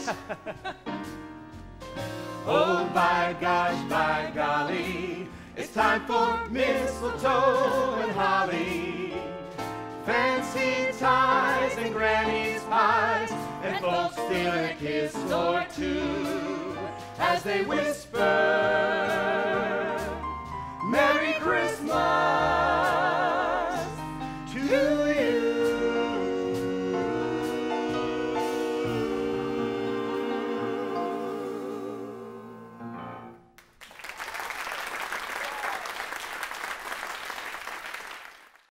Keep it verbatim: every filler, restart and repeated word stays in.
Oh, by gosh, by golly, it's time for mistletoe and holly. Fancy ties and granny's pies, and folks stealing a kiss or two as they whisper